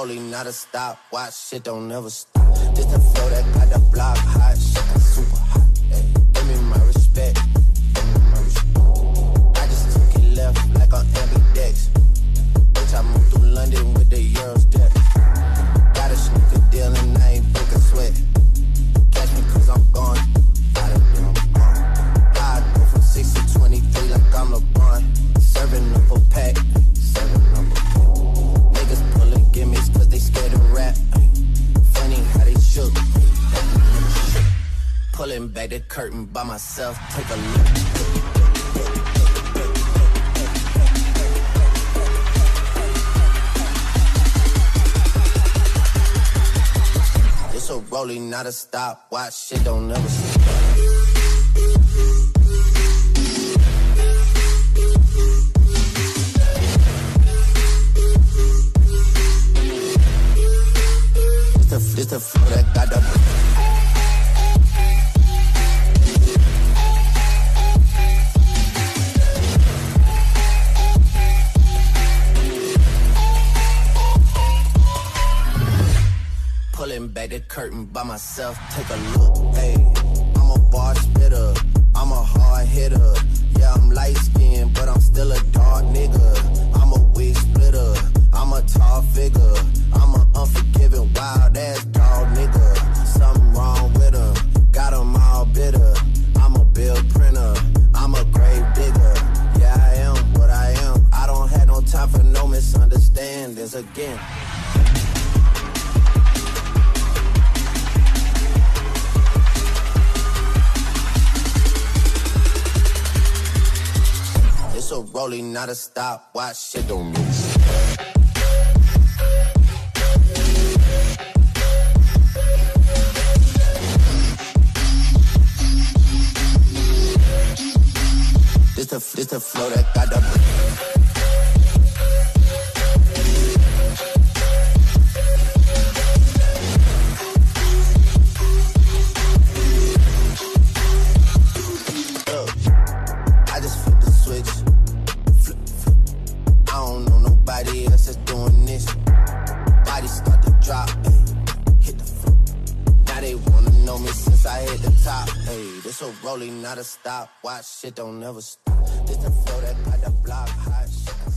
rolling, not a stop. Watch shit don't never stop. This the flow that got the block hot. Shit got super hot. Ay, give me my respect. Give me my respect. I just took it left like on ambidex. Bitch, I moved through London with the Euro step. Got a sneaker deal and I ain't break a sweat. Catch me cause I'm gone. Out of here, I'm gone. I go from 6 to 23 like I'm LeBron. Serving up a pack. Serving up a pack. Niggas pulling gimmies cause they scared to rap. Funny how they shook. Pulling back the curtain by myself. Take a look. It's a rolling, not a stop. Watch shit don't never stop. It's the flow that got the pulling back the curtain by myself. Take a look, hey. I'm a bar spitter, I'm a hard hitter. Yeah, I'm light skinned, but I'm still a dark nigga. I'm a wig splitter, I'm a tall figure. I'm an unforgiving, wild ass dog nigga. Something wrong with him, got him all bitter. I'm a bill printer, I'm a grave digger. Yeah, I am what I am. I don't have no time for no misunderstandings again. It's a rolling, not a stop. Watch shit don't move. This the flow that got the I just flip the switch. Flip, flip. I don't know nobody else that's doing this. Body start to drop, ayy. Hit the floor. Now they wanna know me since I hit the top. Ayy, this a rolling, not a stop. Watch shit don't never stop. This the flow that got the block hot. Shit